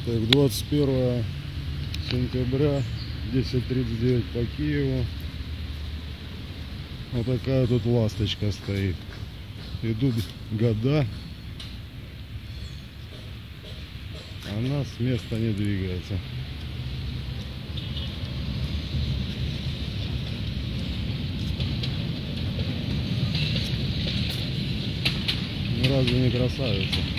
Так, 21 сентября, 10:39 по Киеву. Вот такая тут ласточка стоит. Идут года, она с места не двигается. Разве не красавица?